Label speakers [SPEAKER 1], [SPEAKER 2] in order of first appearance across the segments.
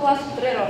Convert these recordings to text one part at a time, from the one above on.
[SPEAKER 1] класу 3 роки.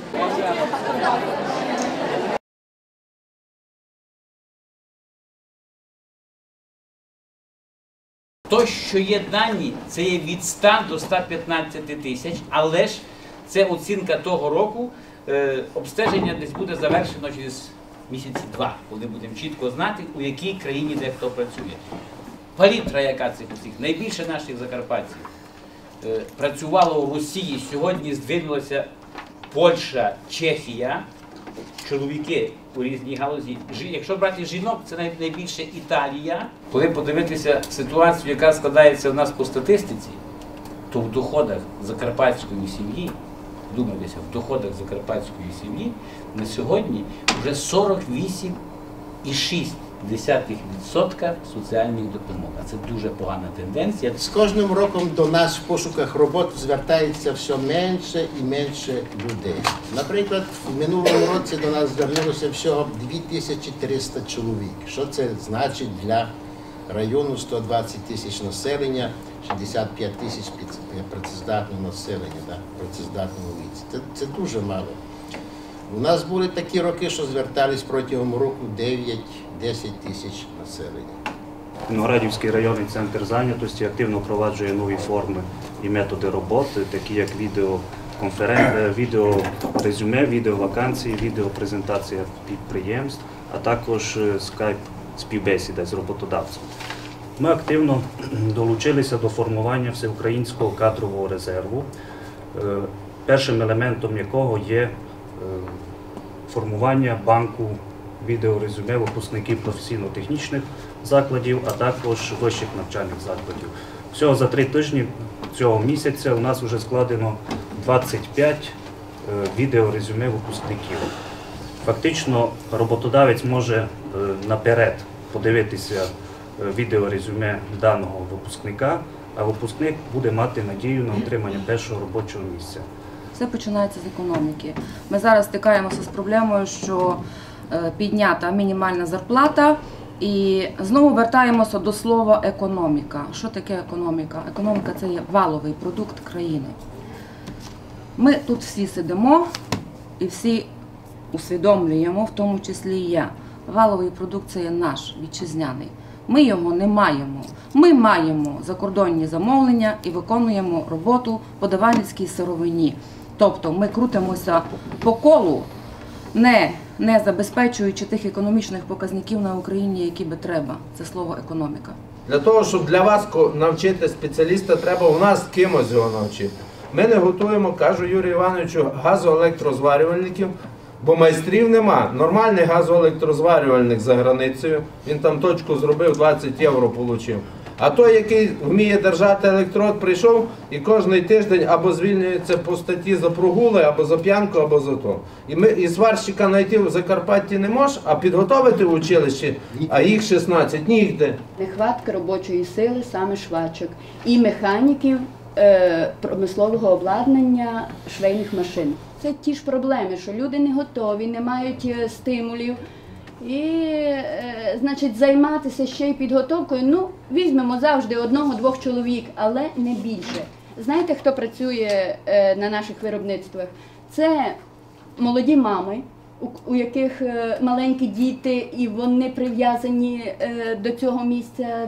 [SPEAKER 2] То, що є дані, це є від 100 до 115 тисяч, але ж це оцінка того року, обстеження десь буде завершено через місяці 2, коли будемо чітко знати, у якій країні де хто працює. Палітра яка цих усіх, найбільше наших закарпатців працювало у Росії, сьогодні здвинулася Польща, Чехія, чоловіки у різній галузі. Якщо брати жінок, це найбільше Італія. Коли подивитися ситуацію, яка складається в нас по статистиці, то в доходах закарпатської сім'ї, вдумайтеся, в доходах закарпатської сім'ї на сьогодні вже 48,6% соціальних допомог. А це дуже погана тенденція.
[SPEAKER 3] З кожним роком до нас в пошуках роботи звертається все менше і менше людей. Наприклад, в минулому році до нас звернулося всього 2300 чоловік. Що це значить для району 120 тисяч населення, 65 тисяч працездатного населення, працездатного віці. Це дуже мало. У нас були такі роки, що звертались протягом року 9-10 тисяч населення.
[SPEAKER 4] Виноградівський районний центр зайнятості активно впроваджує нові форми і методи роботи, такі як відеорезюме, відеовакансії, відеопрезентація підприємств, а також скайп-співбесіда з роботодавцем. Ми активно долучилися до формування всеукраїнського кадрового резерву, першим елементом якого є формування банку відеорезюме випускників професійно-технічних закладів, а також вищих навчальних закладів. Всього за 3 тижні цього місяця у нас вже складено 25 відеорезюме випускників. Фактично роботодавець може наперед подивитися відеорезюме даного випускника, а випускник буде мати надію на отримання першого робочого місця.
[SPEAKER 5] Все починається з економіки. Ми зараз стикаємося з проблемою, що піднята мінімальна зарплата, і знову вертаємося до слова економіка. Що таке економіка? Економіка – це є валовий продукт країни. Ми тут всі сидимо і всі усвідомлюємо, в тому числі і я. Валовий продукт – це є наш, вітчизняний. Ми його не маємо. Ми маємо закордонні замовлення і виконуємо роботу по давальницькій сировині. Тобто ми крутимося по колу, не забезпечуючи тих економічних показників на Україні, які би треба. Це слово економіка.
[SPEAKER 6] Для того, щоб для вас навчити спеціаліста, треба у нас кимось його навчити. Ми не готуємо, кажу Юрію Івановичу, газоелектрозварювальників, бо майстрів нема. Нормальний газоелектрозварювальник за границею, він там точку зробив, 20 євро отримав. А той, який вміє держати електрод, прийшов і кожен тиждень або звільнюється по статті за прогули, або за п'янку, або за то. І сварщика знайти в Закарпатті не можеш, а підготовити в училищі, а їх 16, нігде.
[SPEAKER 7] Нехватка робочої сили, саме швачок, і механіків промислового обладнання швейних машин. Це ті ж проблеми, що люди не готові, не мають стимулів. І, значить, займатися ще й підготовкою, ну, візьмемо завжди 1-2 чоловік, але не більше. Знаєте, хто працює на наших виробництвах? Це молоді мами, у яких маленькі діти, і вони прив'язані до цього місця,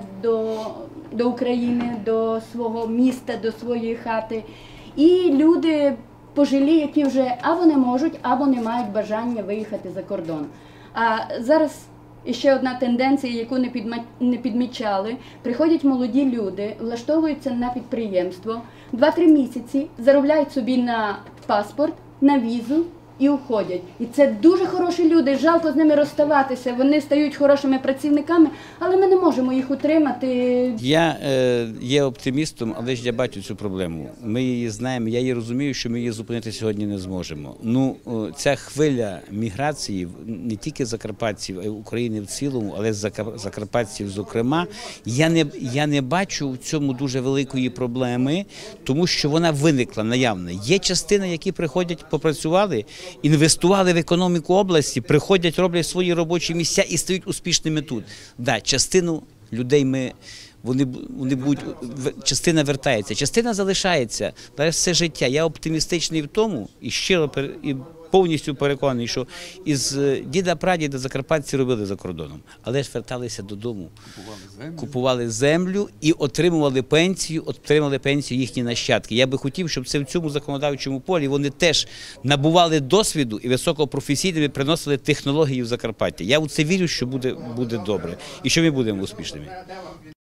[SPEAKER 7] до України, до свого міста, до своєї хати. І люди пожилі, які вже або не можуть, або не мають бажання виїхати за кордон. А зараз ще одна тенденція, яку не підмічали. Приходять молоді люди, влаштовуються на підприємство, 2-3 місяці заробляють собі на паспорт, на візу і уходять. І це дуже хороші люди, жалко з ними розставатися, вони стають хорошими працівниками, але ми не можемо їх утримати.
[SPEAKER 2] Я є оптимістом, але ж я бачу цю проблему. Ми її знаємо, я її розумію, що ми її зупинити сьогодні не зможемо. Ну, ця хвиля міграції, не тільки закарпатців, а й України в цілому, але закарпатців зокрема, я не бачу в цьому дуже великої проблеми, тому що вона виникла наявна. Є частина, які приходять, попрацювали, інвестували в економіку області, приходять, роблять свої робочі місця і стають успішними тут. Да, частину людей ми вони будуть, частина вертається, частина залишається на все життя. Я оптимістичний в тому і щиро і повністю переконаний, що із діда-прадіда закарпатці робили за кордоном, але ж верталися додому, купували землю і отримували пенсію їхні нащадки. Я би хотів, щоб це в цьому законодавчому полі вони теж набували досвіду і високопрофесійними приносили технології в Закарпаття. Я у це вірю, що буде добре і що ми будемо успішними.